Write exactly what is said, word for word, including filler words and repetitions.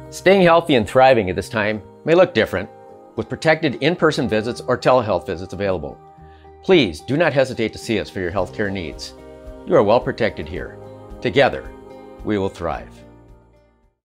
Staying healthy and thriving at this time may look different, with protected in-person visits or telehealth visits available. Please do not hesitate to see us for your healthcare needs. You are well protected here. Together, we will thrive.